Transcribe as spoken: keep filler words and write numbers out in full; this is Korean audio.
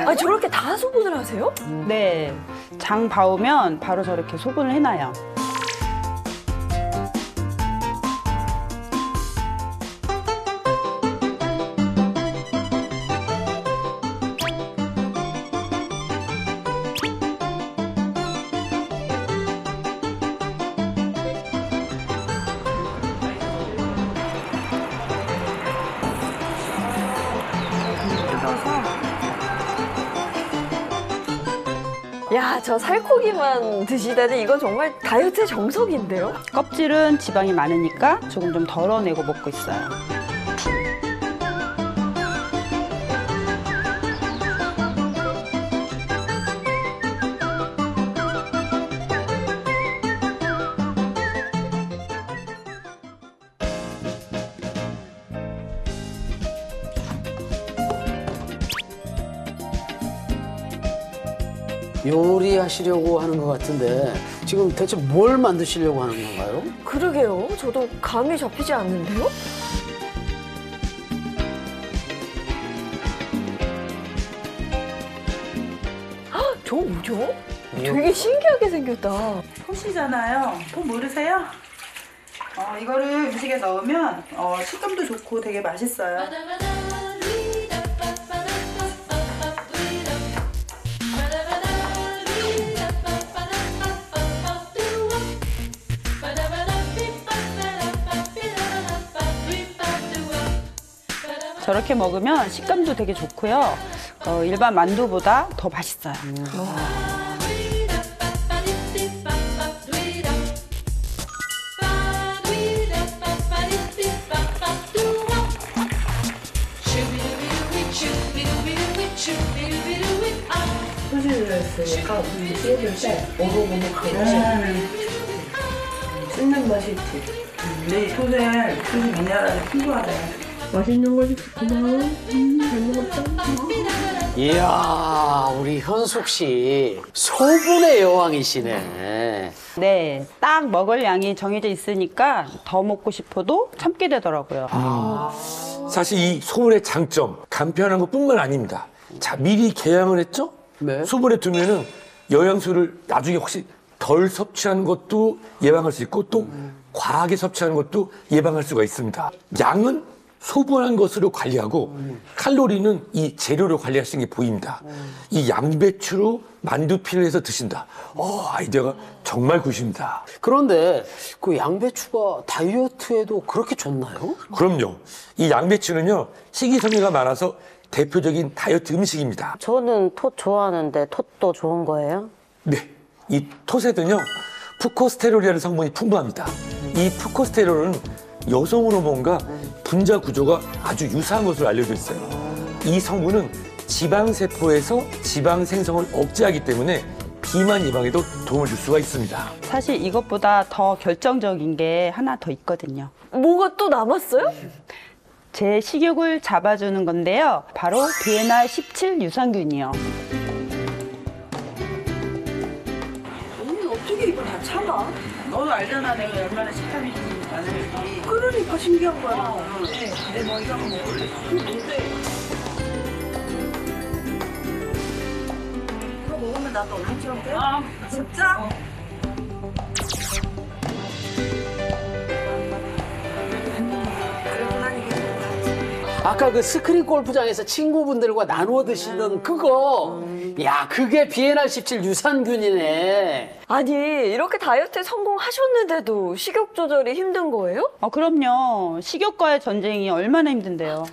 아, 저렇게 다 소분을 하세요? 네, 장 봐오면 바로 저렇게 소분을 해놔요. 야, 저 살코기만 드시다니 이건 정말 다이어트의 정석인데요? 껍질은 지방이 많으니까 조금 좀 덜어내고 먹고 있어요. 요리하시려고 하는 것 같은데 지금 대체 뭘 만드시려고 하는 건가요? 그러게요. 저도 감이 잡히지 않는데요? 아, 저거 뭐죠? 되게 신기하게 생겼다. 톳이잖아요. 톳 모르세요? 어, 이거를 음식에 넣으면 어, 식감도 좋고 되게 맛있어요. 저렇게 먹으면 식감도 되게 좋고요. 어, 일반 만두보다 더 맛있어요. 음. 소시지를 했으니까 씹을 때 오독오독하고 씹는 맛이 있지. 네, 톳에 톳이 미네랄이 풍부하대. 맛있는 거지. 고마워. 음, 잘 먹었다. 이야, 우리 현숙 씨 소분의 여왕이시네. 네, 딱 먹을 양이 정해져 있으니까 더 먹고 싶어도 참게 되더라고요. 사실 이 소분의 장점, 간편한 것뿐만 아닙니다. 자, 미리 계량을 했죠? 네. 소분해 두면은 영양소를 나중에 혹시 덜 섭취하는 것도 예방할 수 있고 또 음. 과하게 섭취하는 것도 예방할 수가 있습니다. 양은 소분한 것으로 관리하고 음. 칼로리는 이 재료로 관리하시는 게 보입니다. 음. 이 양배추로 만두피를 해서 드신다. 어, 아이디어가 정말 굿입니다. 그런데 그 양배추가 다이어트에도 그렇게 좋나요? 그럼요. 이 양배추는요, 식이섬유가 많아서 대표적인 다이어트 음식입니다. 저는 톳 좋아하는데 톳도 좋은 거예요? 네, 이 톳에는요 푸코스테롤이라는 성분이 풍부합니다. 이 푸코스테롤은 여성 호르몬과 분자 구조가 아주 유사한 것으로 알려져 있어요. 이 성분은 지방세포에서 지방 생성을 억제하기 때문에 비만 예방에도 도움을 줄 수가 있습니다. 사실 이것보다 더 결정적인 게 하나 더 있거든요. 뭐가 또 남았어요? 제 식욕을 잡아주는 건데요. 바로 비엔알 십칠 유산균이요. 언니 어떻게 이걸 다 참아? 너도 알잖아, 내가 얼마나 식탐이 많은지. 그러니까 신기한 거야. 네, 내 뭐 이거 한번 먹을래? 뭔데? 이거 먹으면 나도 언니처럼 돼? 아, 진짜? 그래도 난 이게 아까 그 스크린 골프장에서 친구분들과 나누어 드시던 그거, 야, 그게 비엔알 십칠 유산균이네. 아니, 이렇게 다이어트에 성공하셨는데도 식욕 조절이 힘든 거예요? 어, 그럼요. 식욕과의 전쟁이 얼마나 힘든데요.